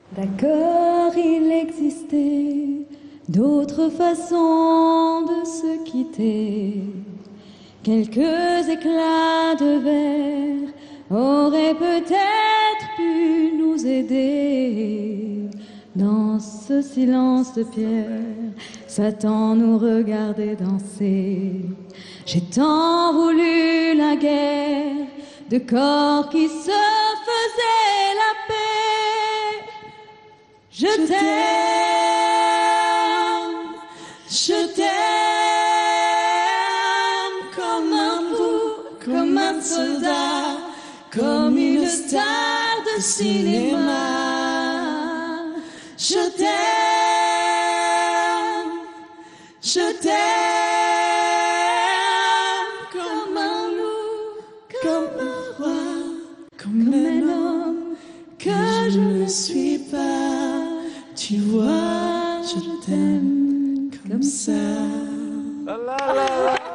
D'accord, il existait d'autres façons de se quitter. Quelques éclats de verre auraient peut-être pu nous aider. Dans ce silence de pierre, Satan nous regardait danser. J'ai tant voulu la guerre de corps qui se faisaient la paix. Je t'aime comme un fou, comme un soldat, comme une star de cinéma. Je t'aime comme un loup, comme un roi, comme un homme que je ne suis pas. Tu vois, je t'aime comme ça. La, la, la, la.